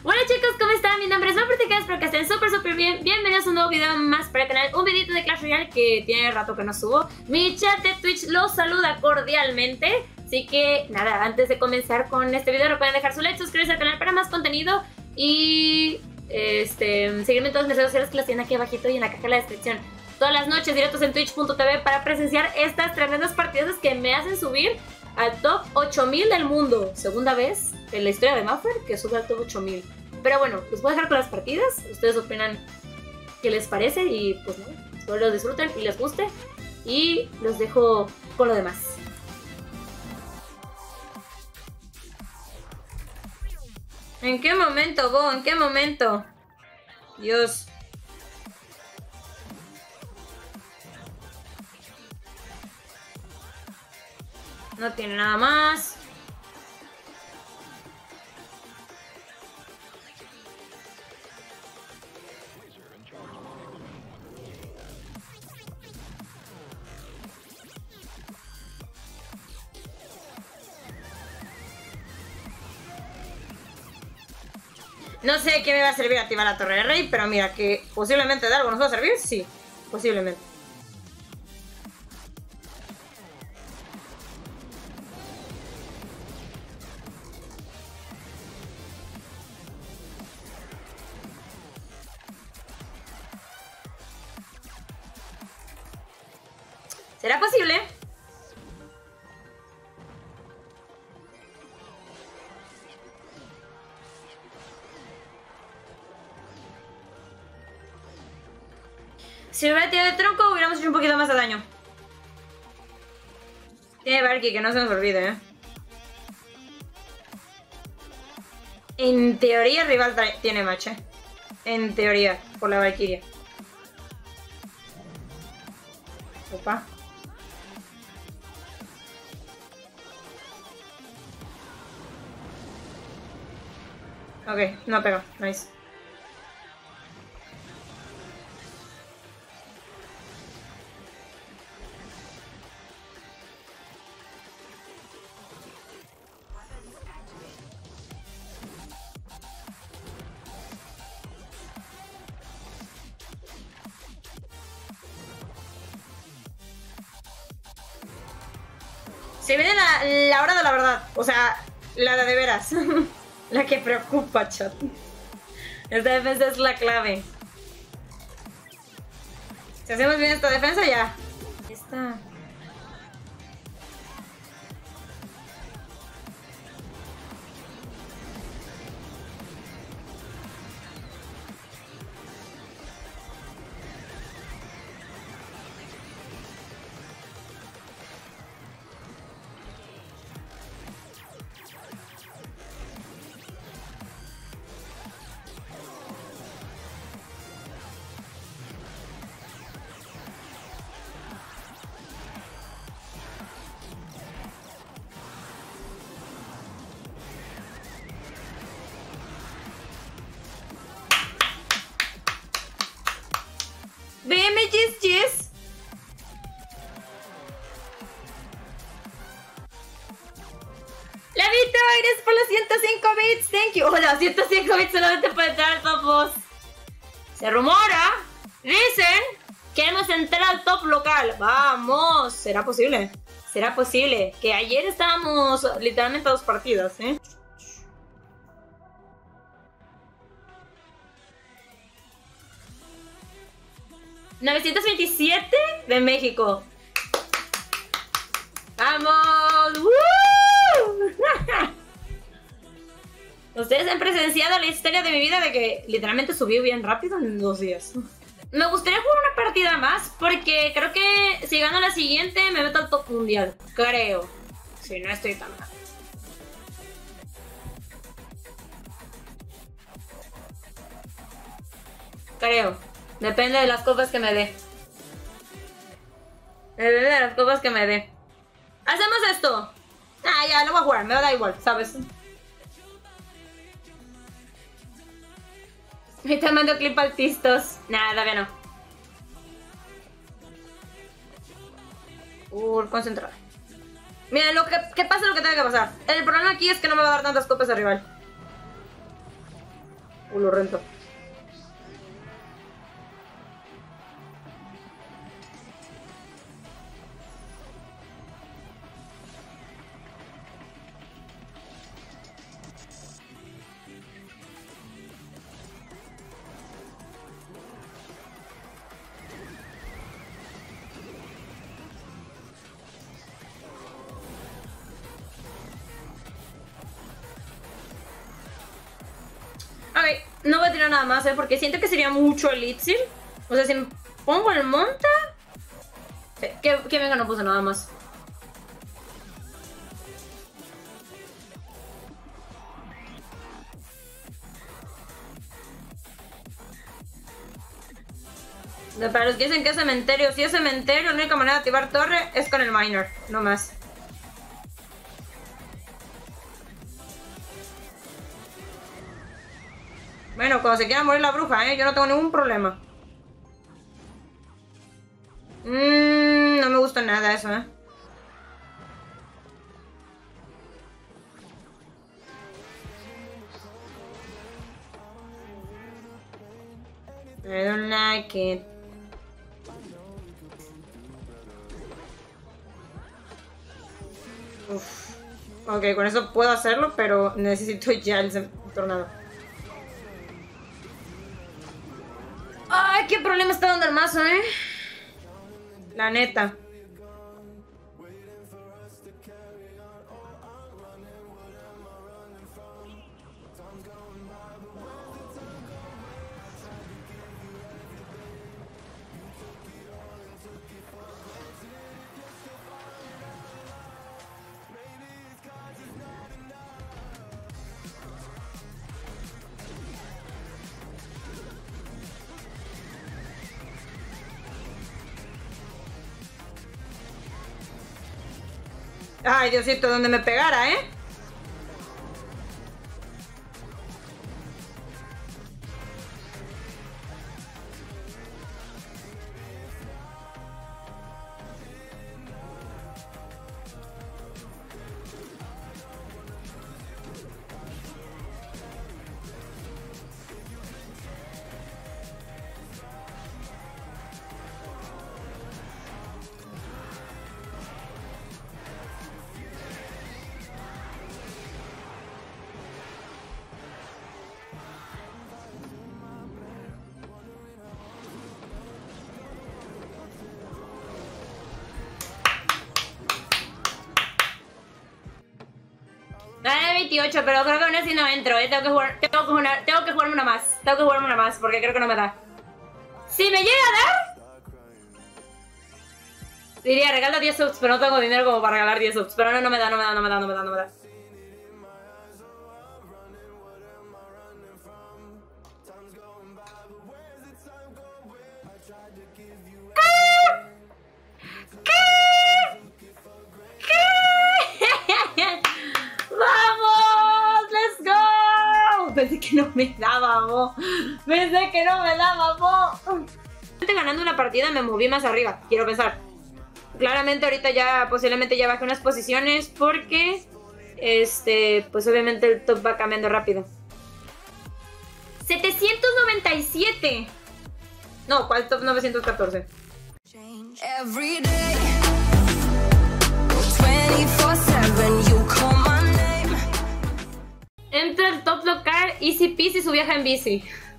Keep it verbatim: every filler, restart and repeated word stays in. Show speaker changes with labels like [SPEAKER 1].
[SPEAKER 1] Hola chicos, ¿cómo están? Mi nombre es Mapertica, espero que estén súper súper bien. Bienvenidos a un nuevo video más para el canal. Un videito de Clash Royale que tiene rato que no subo. Mi chat de Twitch los saluda cordialmente. Así que nada, antes de comenzar con este video recuerden dejar su like, suscribirse al canal para más contenido y este, seguirme en todas mis redes sociales que las tienen aquí abajito y en la caja de la descripción. Todas las noches directos en twitch punto tv para presenciar estas tremendas partidas que me hacen subir al top ocho mil del mundo. Segunda vez en la historia de Maffer que sube al top ocho mil. Pero bueno, los voy a dejar con las partidas. Ustedes opinan qué les parece y pues no, espero los disfruten y les guste. Y los dejo con lo demás. ¿En qué momento, Bo? ¿En qué momento? Dios. No tiene nada más. No sé qué me va a servir activar la torre de rey, pero mira que posiblemente de algo nos va a servir, sí, posiblemente. ¿Será posible? Si hubiera tirado de tronco hubiéramos hecho un poquito más de daño. Tiene Valky, que no se nos olvide, ¿eh? En teoría el rival tiene match, ¿eh? En teoría, por la Valkyria. Opa. Ok, no pega, nice. Se viene la, la hora de la verdad, o sea, la de de veras. La que preocupa, chat. Esta defensa es la clave. Si hacemos bien esta defensa, ya. Esta... B M Gs, Gs. Lavito, gracias por los ciento cinco bits. Thank you. Hola, ciento cinco bits solamente para entrar al top dos. Se rumora, dicen que hemos entrado al top local. Vamos, ¿será posible? ¿Será posible? Que ayer estábamos literalmente a dos partidas, ¿eh? novecientos veintisiete de México. ¡Vamos! ¡Woo! Ustedes han presenciado la historia de mi vida de que literalmente subí bien rápido en dos días. Me gustaría jugar una partida más porque creo que si gano la siguiente me meto al top mundial. Creo. Si no estoy tan mal. Creo. Depende de las copas que me dé. Depende de las copas que me dé. Hacemos esto. Ah, ya, lo voy a jugar. Me da igual, ¿sabes? Y te mando clip altistos. Nada, todavía no. Uh, concentrado. Mira, lo que, que pase lo que tenga que pasar. El problema aquí es que no me va a dar tantas copas de rival. O lo rento. Ok, no voy a tirar nada más, ¿eh? Porque siento que sería mucho elixir. O sea, si me pongo el monta... Que, que venga, no puse nada más. Para los que dicen que es cementerio, si es cementerio, la única manera de activar torre es con el miner, no más. Bueno, cuando se quiera morir la bruja, ¿eh? Yo no tengo ningún problema. Mmm, no me gusta nada eso, ¿eh? I don't like it. Uf. Ok, con eso puedo hacerlo, pero necesito ya el tornado. Ay, qué problema está dando el mazo, ¿eh? La neta. Ay, Diosito, donde me pegara, ¿eh? veintiocho, pero creo que aún así no entro, ¿eh? Tengo que jugar, tengo que jugar, tengo que jugarme una más. Tengo que jugarme una más, porque creo que no me da. Si me llega a dar, diría, regalo diez subs, pero no tengo dinero como para regalar diez subs. Pero no, no me da, no me da, no me da, no me da, no me da. Pensé que no me daba, mo. Pensé que no me daba, mo. Ganando una partida me moví más arriba, quiero pensar. Claramente ahorita ya, posiblemente ya bajé unas posiciones porque, este, pues obviamente el top va cambiando rápido. setecientos noventa y siete. No, ¿cuál top novecientos catorce? Every day, veinticuatro siete, you call my name. Entra el top local, easy peasy su viaje en bici.